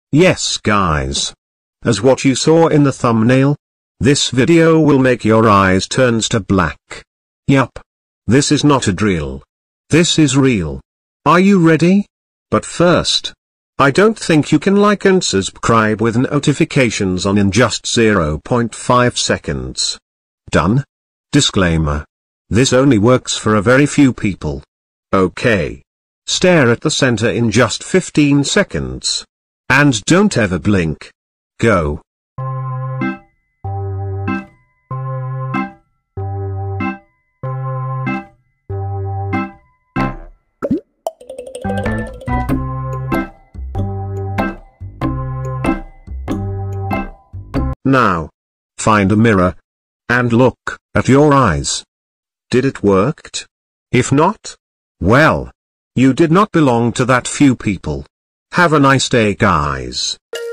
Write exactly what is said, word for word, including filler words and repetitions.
Yes guys. As what you saw in the thumbnail, this video will make your eyes turns to black. Yup. This is not a drill. This is real. Are you ready? But first, I don't think you can like and subscribe with notifications on in just zero point five seconds. Done? Disclaimer. This only works for a very few people. Okay. Stare at the center in just fifteen seconds. And don't ever blink. Go. Now, find a mirror and look at your eyes. Did it worked? If not, well, you did not belong to that few people. Have a nice day guys.